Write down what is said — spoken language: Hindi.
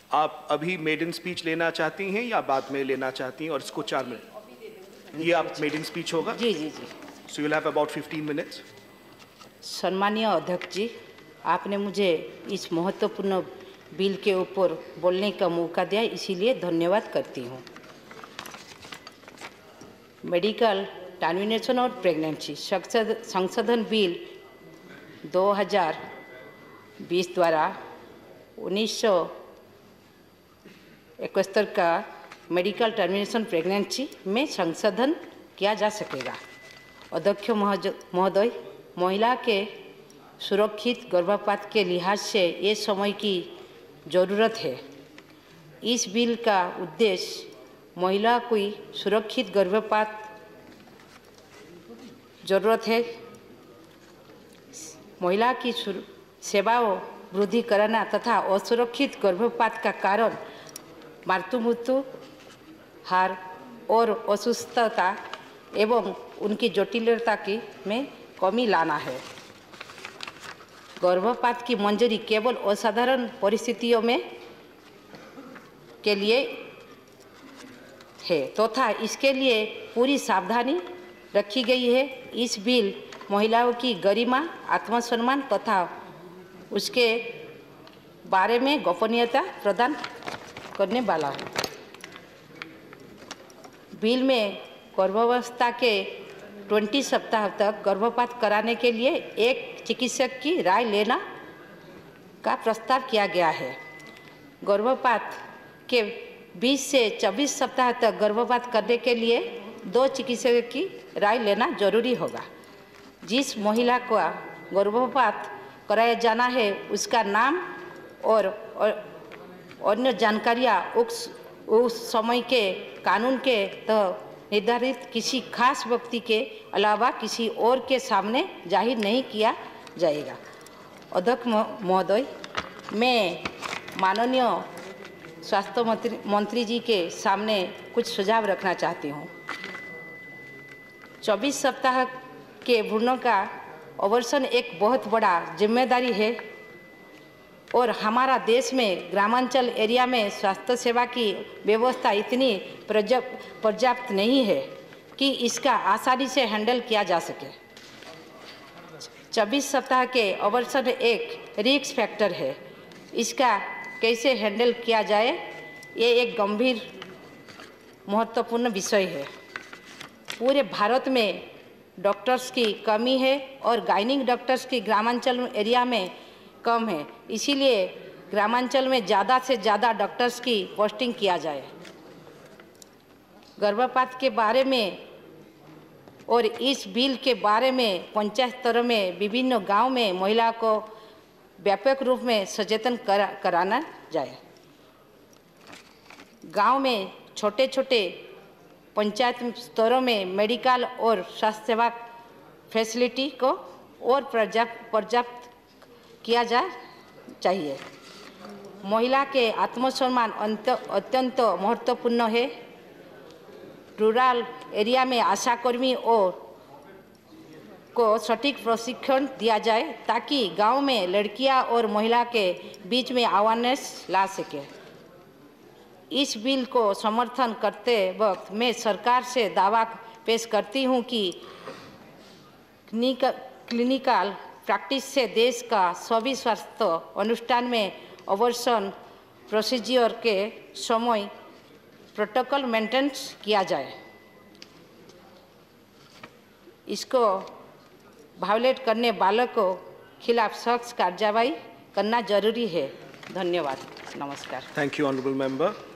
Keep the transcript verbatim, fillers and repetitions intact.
आप अभी मेडन स्पीच लेना चाहती हैं या बाद में लेना चाहती हैं? और इसको चार मिनट, ये आप मेडन स्पीच होगा? जी जी जी। So you'll have about fifteen minutes. सम्मानीय अध्यक्ष जी, आपने मुझे इस महत्वपूर्ण बिल के ऊपर बोलने का मौका दिया, इसीलिए धन्यवाद करती हूँ। मेडिकल टर्मिनेशन और प्रेगनेंसी संशोधन बिल दो हज़ार बीस द्वारा उन्नीस सौ इकहत्तर का मेडिकल टर्मिनेशन प्रेगनेंसी में संशोधन किया जा सकेगा। अध्यक्ष महोदय, महिला के सुरक्षित गर्भपात के लिहाज से ये समय की ज़रूरत है। इस बिल का उद्देश्य महिला को सुरक्षित गर्भपात जरूरत है, महिला की सेवाओं वृद्धि कराना तथा असुरक्षित गर्भपात का कारण मातृ मृत्यु हार और असुस्थता एवं उनकी जटिलता की में कमी लाना है। गर्भपात की मंजूरी केवल असाधारण परिस्थितियों में के लिए है तथा तो इसके लिए पूरी सावधानी रखी गई है। इस बिल महिलाओं की गरिमा, आत्मसम्मान तथा उसके बारे में गोपनीयता प्रदान करने वाला है। बिल में गर्भावस्था के बीस सप्ताह तक गर्भपात कराने के लिए एक चिकित्सक की राय लेना का प्रस्ताव किया गया है। गर्भपात के बीस से चौबीस सप्ताह तक गर्भपात करने के लिए दो चिकित्सक की राय लेना जरूरी होगा। जिस महिला को गर्भपात कराया जाना है उसका नाम और अन्य जानकारियाँ उस उस समय के कानून के तहत निर्धारित किसी खास व्यक्ति के अलावा किसी और के सामने जाहिर नहीं किया जाएगा। अध्यक्ष महोदय, मैं माननीय स्वास्थ्य मंत्री मंत्री जी के सामने कुछ सुझाव रखना चाहती हूँ। चौबीस सप्ताह के भ्रूणों का अबॉर्शन एक बहुत बड़ा जिम्मेदारी है और हमारा देश में ग्रामांचल एरिया में स्वास्थ्य सेवा की व्यवस्था इतनी पर्याप्त नहीं है कि इसका आसानी से हैंडल किया जा सके। चौबीस सप्ताह के अबॉर्शन एक रिस्क फैक्टर है। इसका कैसे हैंडल किया जाए, ये एक गंभीर महत्वपूर्ण विषय है। पूरे भारत में डॉक्टर्स की कमी है और गायनिक डॉक्टर्स की ग्रामांचल एरिया में कम है, इसीलिए ग्रामांचल में ज़्यादा से ज़्यादा डॉक्टर्स की पोस्टिंग किया जाए। गर्भपात के बारे में और इस बिल के बारे में पंचायत स्तर में विभिन्न गांव में महिला को व्यापक रूप में सचेतन करा, कराना जाए। गांव में छोटे छोटे पंचायत स्तरों में मेडिकल और स्वास्थ्य सेवा फैसिलिटी को और पर्याप्त पर्याप्त किया जा चाहिए। महिला के आत्मसम्मान अत्यंत महत्वपूर्ण है। रूरल एरिया में आशाकर्मी और को सटीक प्रशिक्षण दिया जाए ताकि गांव में लड़कियां और महिला के बीच में अवेयरनेस ला सके। इस बिल को समर्थन करते वक्त मैं सरकार से दावा पेश करती हूं कि क्लिनिकल प्रैक्टिस से देश का सभी स्वास्थ्य अनुष्ठान में अबॉर्शन प्रोसीजर के समय प्रोटोकॉल मेंटेनेंस किया जाए। इसको वायलेट करने वालों को खिलाफ सख्त कार्रवाई करना जरूरी है। धन्यवाद। नमस्कार। Thank you honourable member.